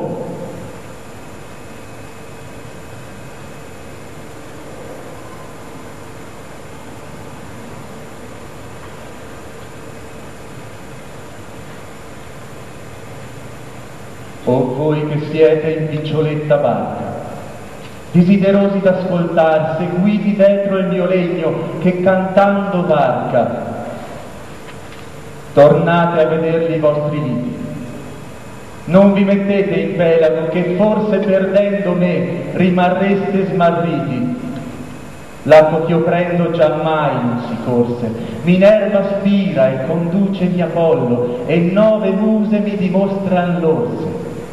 O voi che siete in piccioletta barca, desiderosi d'ascoltar, seguiti dietro il mio legno che cantando varca, tornate a vederli i vostri liti. Non vi mettete in pelago che forse perdendo me rimarreste smarriti. L'acqua ch'io prendo giammai non si corse, Minerva spira e conducemi Apollo, e nove muse mi dimostran l'orse.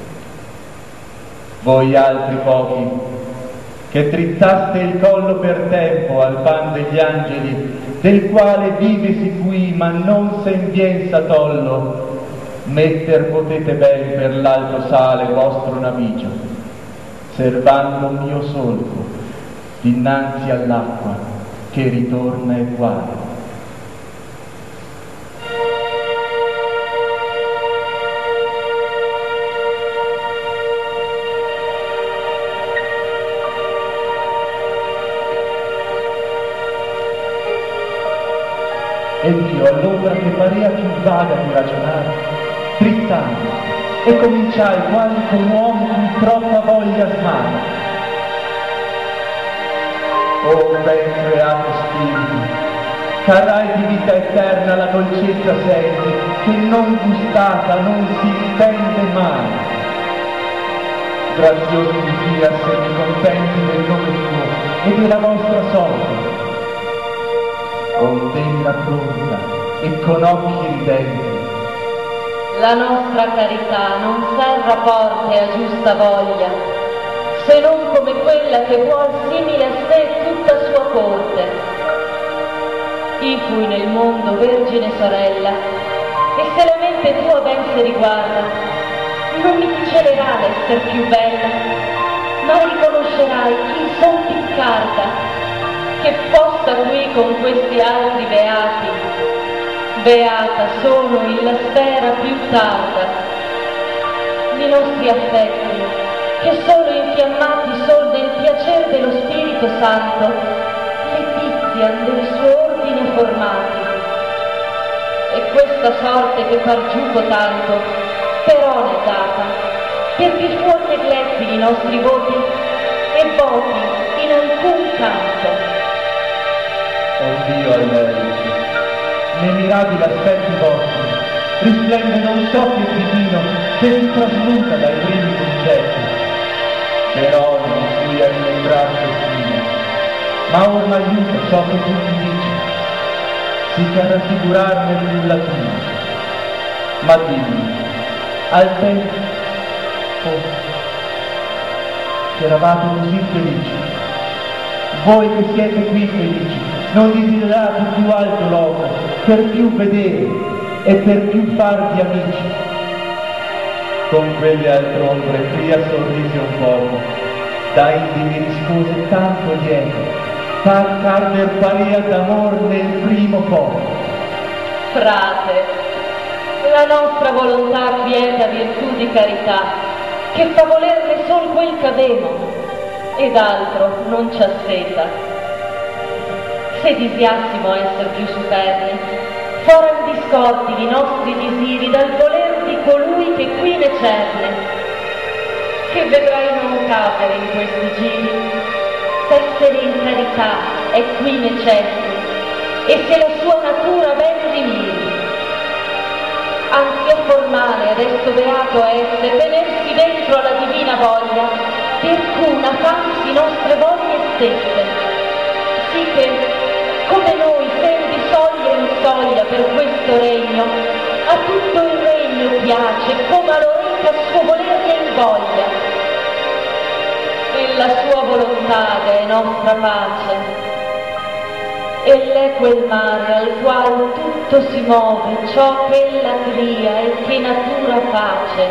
Voi altri pochi, che drittaste il collo per tempo al pan degli angeli, del quale vive si qui, ma non sen bien s'atollo, metter potete ben per l'alto sale vostro naviggio, servando mio solco dinanzi all'acqua che ritorna eguale. ed io all'ombra che parea più vaga di ragionare, drizzando, e cominciai quasi con uomo cui troppa voglia smana. O ben creato spirito, carai di vita eterna la dolcezza senti, che non gustata non si intende mai. Graziosi di Dio, se mi contenti del nome tuo e della vostra sorte. Contempla pronta e con occhi ridenti. La nostra carità non serra porte a giusta voglia, se non come quella che vuol simile a sé tutta sua corte. I fui nel mondo vergine sorella, e se la mente tua ben si riguarda, non mi celerà l'esser più bella, ma riconoscerai chi son piccarda, che possa qui con questi altri beati, beata sono in la sfera più tarda. I nostri affetti, che solo infiammati son del piacer dello Spirito Santo, letizian del suo ordine formati. E questa sorte che par giuco tanto, però n'è data, perché fuor negletti i nostri voti e voti in alcun canto. O Dio allegri, nei mirabili aspetti vostri risplende non so che divino che si trasmuta dai primi concetti, però non cui è il braccio stile, ma or m'aiuta ciò che tu mi dici, si che a raffigurarne più latino. Ma dimmi, al tempo, oh, che eravate così felici, voi che siete qui felici, non desiderate più alto loco, per più vedere e per più farvi amici. Con quelle altre ombre pria sorrise un poco, da indi mi rispose tanto lieto, par carder paria d'amor nel primo poco. Frate, la nostra volontà quieta virtù di carità, che fa volerne sol quel c'avemo, ed altro non ci asseta. Se desiassimo esser più superni, foran discorti i nostri disiri dal voler di colui che qui ne cerne, che vedrai non cadere in questi giri, s'essere in carità è qui necessi, e se la sua natura ben rimiri. Anzi è formale, resto beato esse, tenersi dentro alla divina voglia, per cuna fansi nostre voglie stesse, sì che come noi sen di soglia in soglia per questo regno, a tutto il regno piace, come a l'oreca suo volerne invoglia. E la sua volontà è nostra pace, ell'è quel mare al qual tutto si muove, ciò che ella cria e che natura face.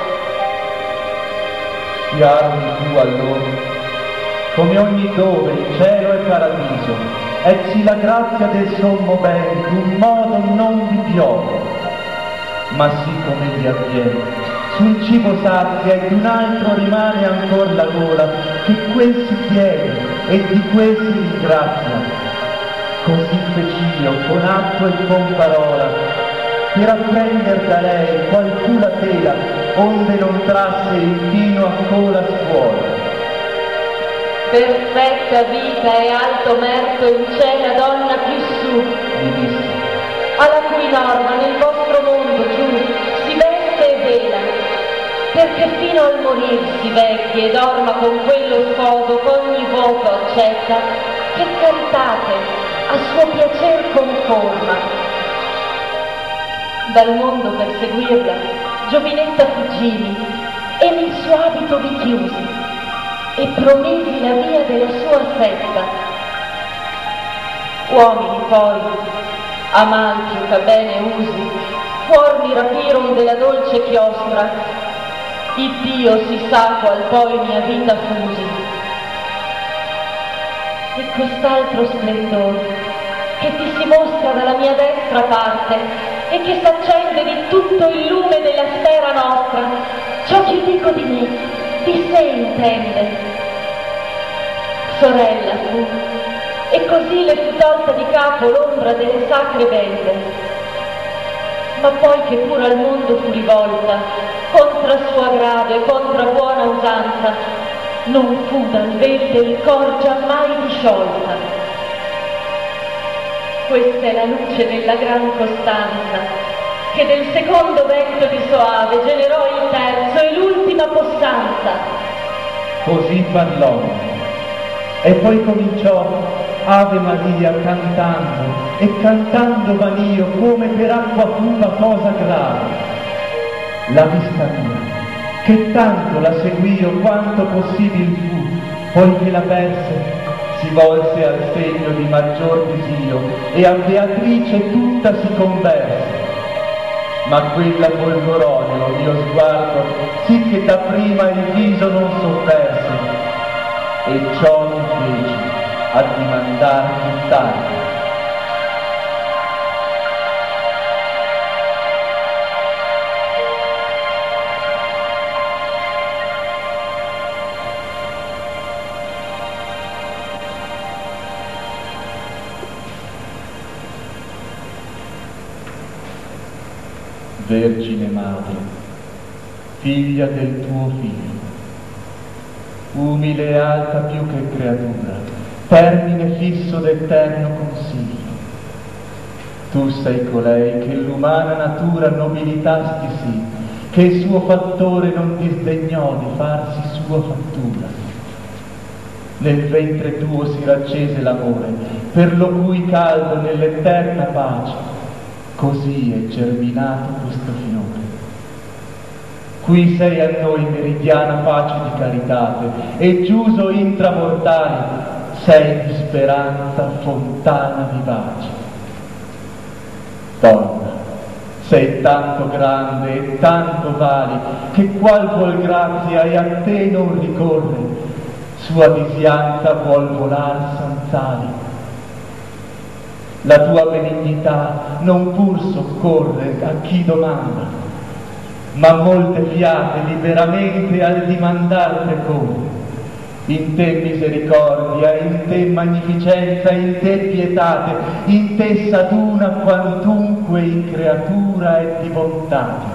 Ti armi tu allora, come ogni dove il cielo è paradiso, ecci la grazia del sommo bene d'un modo non vi piove, ma sì come vi avviene, sul cibo sazia e d'un altro rimane ancor la gola, che quel si chiede e di quel si ringrazia. Così feci io con atto e con parola, per apprender da lei qualcuna tela, onde non trasse il vino a cola scuola. Perfetta vita e alto merito in c'è la donna più su, Mi disse, alla cui norma nel vostro mondo giù si veste e vela, perché fino al morir si vecchi e dorma con quello sposo ch'ogni voto accetta, che caritate a suo piacer conforma. Dal mondo per seguirla, giovinetta fuggimi, e nel suo abito vi chiusi, e promesi la via della sua setta. Uomini poi, amanti che bene usi, fuor mi rapiron della dolce chiostra, Iddio si sa qual poi mia vita fusi. E quest'altro splendore, che ti si mostra dalla mia destra parte, e che s'accende di tutto il lume della sfera nostra, ciò che dico di me, di sé intende. Sorella fu, e così le fu tolta di capo l'ombra delle sacre belle. Ma poi che pur al mondo fu rivolta, contra suo grado e contra buona usanza, non fu dal verde il cor giammai disciolta. Questa è la luce della gran costanza, che del secondo vento di Soave generò il terzo e l'ultima possanza. Così parlò, e poi cominciò Ave Maria cantando, e cantando vanio come per acqua fuva cosa grave. La vista mia, che tanto la seguio quanto possibil fu, poiché la perse, si volse al segno di maggior desio, e a Beatrice tutta si converse. Ma quella folgorò nello mio sguardo, sì che da prima il viso non sofferse, e ciò mi fece addimandar tutt'altro. Vergine Madre, figlia del tuo Figlio, umile e alta più che creatura, termine fisso d'eterno consiglio. Tu sei colei che l'umana natura nobilitasti sì, che il suo fattore non disdegnò di farsi sua fattura. Nel ventre tuo si raccese l'amore, per lo cui caldo nell'eterna pace così è germinato questo finore. Qui sei a noi meridiana pace di caritate, e giuso intramortali sei di speranza fontana vivace. Donna, sei tanto grande e tanto vali, che qual vuol grazia e a te non ricorre, sua disianza vuol volar sanzali. La tua benignità non pur soccorre a chi domanda, ma molte fiate liberamente al dimandar precorre. In te misericordia, in te magnificenza, in te pietate, in te s'aduna quantunque in creatura è di bontate.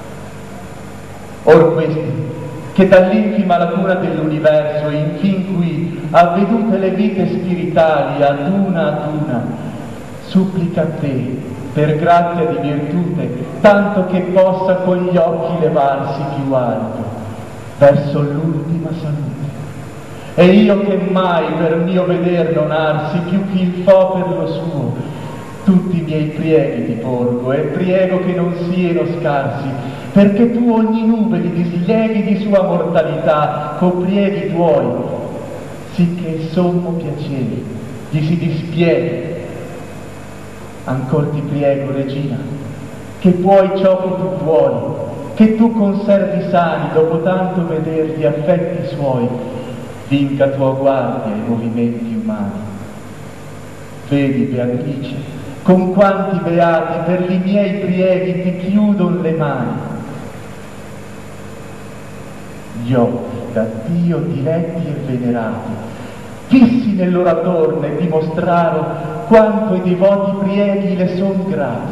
Or questi, che dall'infima lacuna dell'universo, infin qui, avvedute le vite spiritali ad una ad una, supplica a te, per grazia di virtute, tanto che possa con gli occhi levarsi più alto, verso l'ultima salute. E io che mai per mio veder non arsi, più che il fo per lo suo, tutti i miei prieghi ti porgo, e priego che non sieno scarsi, perché tu ogni nube li disleghi di sua mortalità, co prieghi tuoi, sicché il sommo piacere gli si dispieghi. Ancor ti prego, Regina, che puoi ciò che tu vuoi, che tu conservi sani dopo tanto veder gli affetti suoi, vinca tua guardia ai movimenti umani. Vedi, Beatrice, con quanti beati per i miei prieghi ti chiudon le mani. Gli occhi da Dio diletti e venerati, fissi nell'oratorno e dimostraro quanto i devoti prieghi le son grati.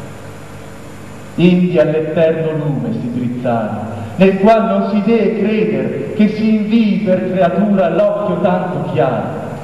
Indi all'eterno lume si drizzarono, nel qual non si dee creder che si invii per creatura l'occhio tanto chiaro.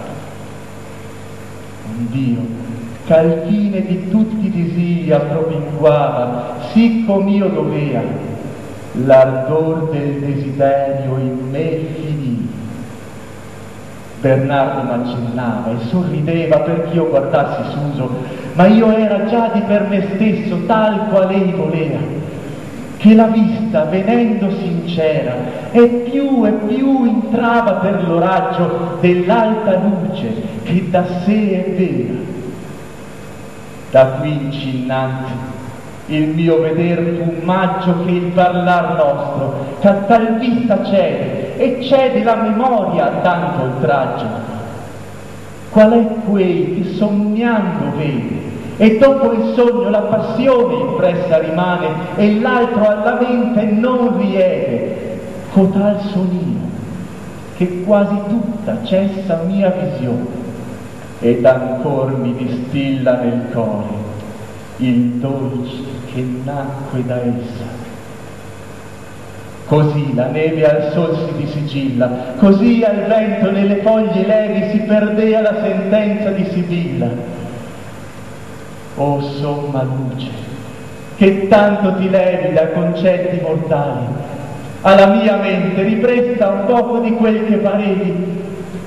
Un Dio ch'al fine di tutti i disii appropinquava, sì com'io dovea, l'ardor del desiderio in me finì. Bernardo m'accennava e sorrideva perch'io guardassi Suso, ma io era già di per me stesso tal qual ei volea, che la vista venendo sincera e più e più intrava per lo raggio dell'alta luce che da sé è vera. Da quinci innanzi il mio veder fu maggio che il parlar nostro, che a tal vista cede, e cede la memoria a tanto oltraggio. Qual è quei che sognando vede, e dopo il sogno la passione impressa rimane, e l'altro alla mente non riede, cotal sonino, che quasi tutta cessa mia visione, ed ancor mi distilla nel core il dolce che nacque da essa. Così la neve al sol si disigilla, così al vento nelle foglie levi si perdea la sentenza di Sibilla. O somma luce, che tanto ti levi da concetti mortali, alla mia mente ripresta un poco di quel che parevi,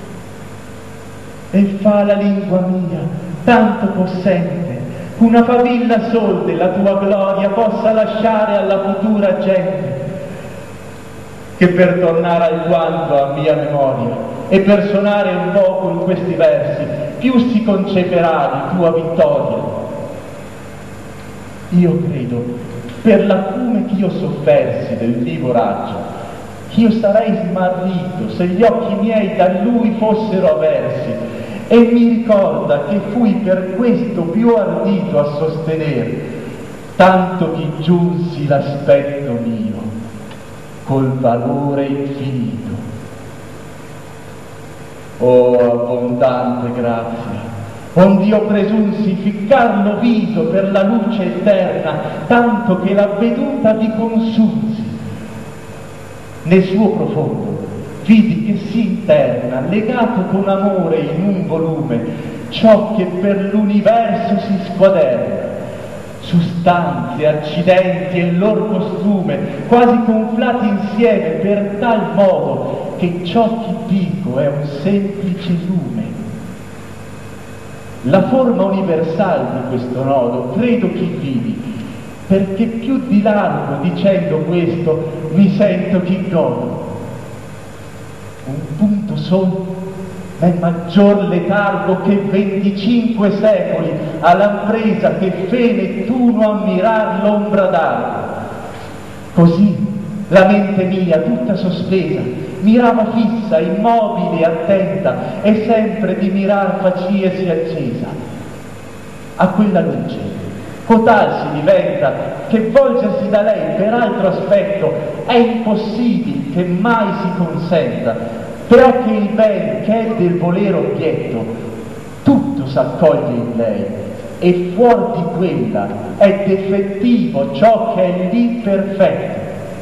e fa la lingua mia tanto possente, una favilla sol della tua gloria possa lasciare alla futura gente, che per tornare al guanto a mia memoria e per suonare un poco in questi versi più si conceperà di tua vittoria. Io credo, per l'acume ch'io soffersi del vivo raggio, io sarei smarrito se gli occhi miei da lui fossero aversi, e mi ricorda che fui per questo più ardito a sostenere, tanto che giunsi l'aspetto mio col valore infinito. Oh abbondante grazia, ond'io presunsi ficcarlo viso per la luce eterna, tanto che la veduta vi consunsi. Nel suo profondo vidi che si interna, legato con amore in un volume, ciò che per l'universo si squaderna, sustanze, accidenti e lor costume, quasi conflati insieme per tal modo che ciò che dico è un semplice lume. La forma universale di questo nodo credo che vidi, perché più di largo dicendo questo mi sento chi godo. Un punto solo è maggior letargo che venticinque secoli all'ampresa che fe Nettuno a mirar l'ombra d'arco. Così la mente mia tutta sospesa mirava fissa, immobile, attenta, e sempre di mirar faciesi accesa. A quella luce cotal si diventa che volgersi da lei per altro aspetto è impossibile che mai si consenta, però che il bene che è del volere obietto tutto s'accoglie in lei, e fuor di quella è defettivo ciò che è lì perfetto.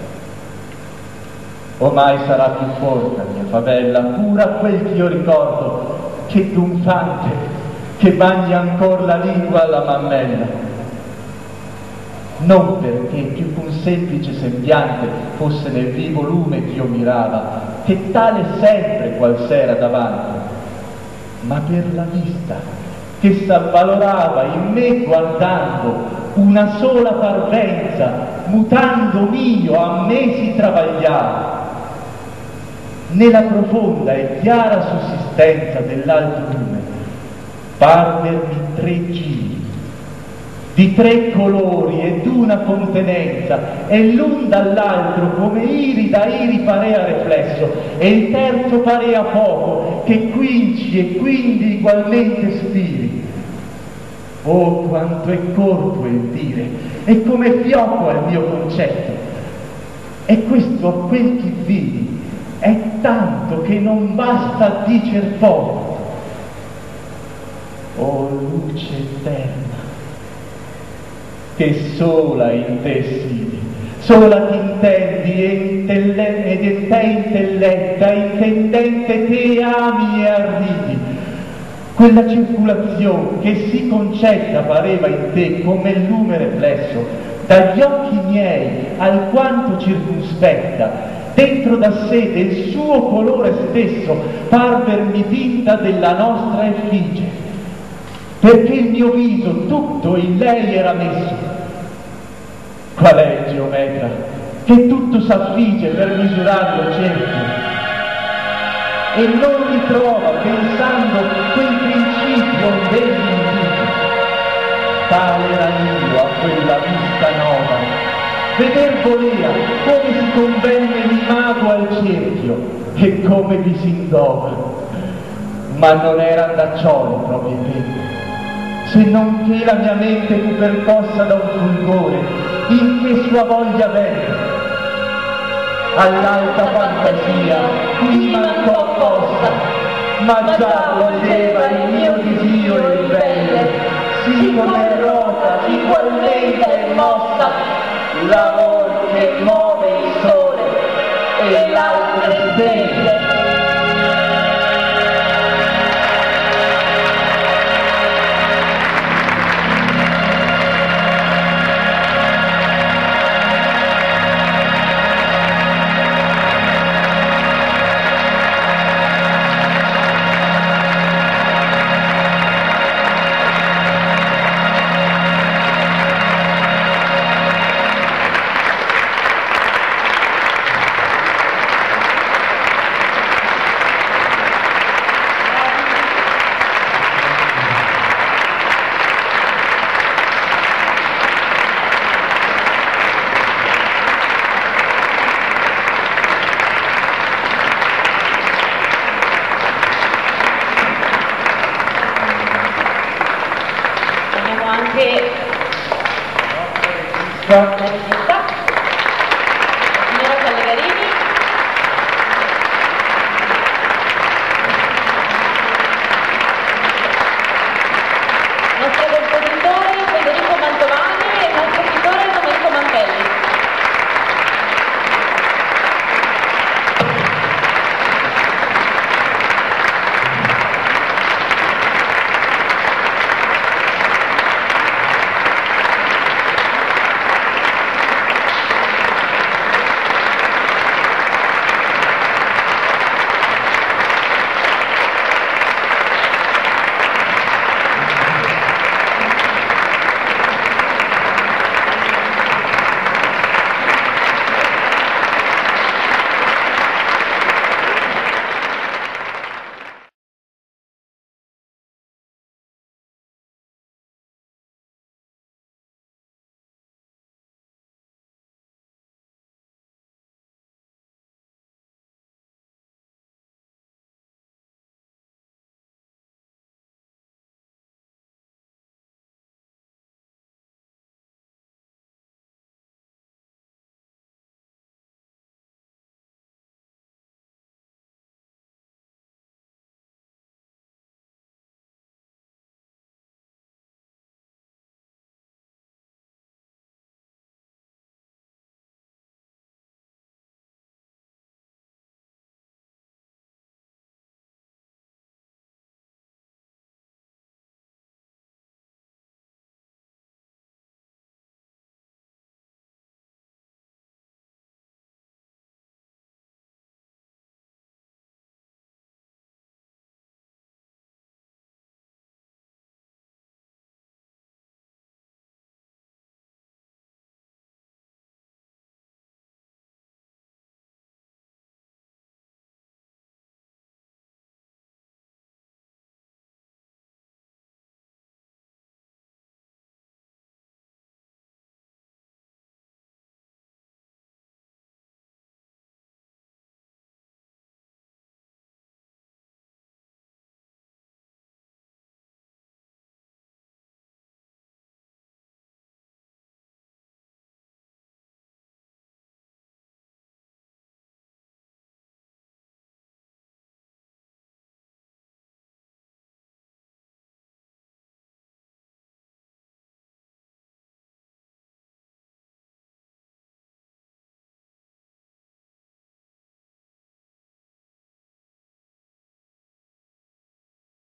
Ormai sarà più forte mia favella, pura quel che io ricordo, che d'unfante che bagna ancor la lingua alla mammella. Non perché più che un semplice sembiante fosse nel vivo lume che io mirava, che tale sempre qual s'era davanti, ma per la vista che s'avvalorava in me guardando una sola parvenza, mutando mio a me si travagliava. Nella profonda e chiara sussistenza dell'alto lume parvermi tre giri di tre colori ed una contenenza, e l'un dall'altro come iri da iri parea reflesso, e il terzo parea fuoco che quinci e quindi ugualmente spiri. Oh quanto è corto il dire, e come fioco al mio concetto, e questo a quel che vidi è tanto che non basta a dicer poco. Oh luce eterna, che sola in te sidi, sola ti intendi ed in te intelletta, intendente te ami e arrivi. Quella circolazione che si concetta pareva in te come il lume riflesso, dagli occhi miei alquanto circunspetta, dentro da sé del suo colore stesso parvermi tinta della nostra effigie, perché il mio viso tutto in lei era messo. Qual è il geometra che tutto s'affigge per misurarlo cerchio e non ritrova pensando quel principio degli inviti? Tale era io a quella vista nova, veder volea come si convenne l'imago al cerchio e come vi si indova, ma non era da ciò il proprio tempo, se non che la mia mente fu percossa da un fulgore in che sua voglia venne all'alta fantasia cui mancò apposta, ma già voleva il mio desiderio come rosa, ugualmente mossa, la voce che muove il sole e le altre stelle. Anche